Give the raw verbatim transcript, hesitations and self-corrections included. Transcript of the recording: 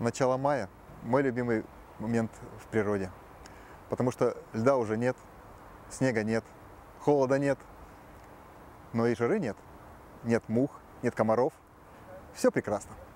Начало мая – мой любимый момент в природе, потому что льда уже нет, снега нет, холода нет, но и жары нет, нет мух, нет комаров. Все прекрасно.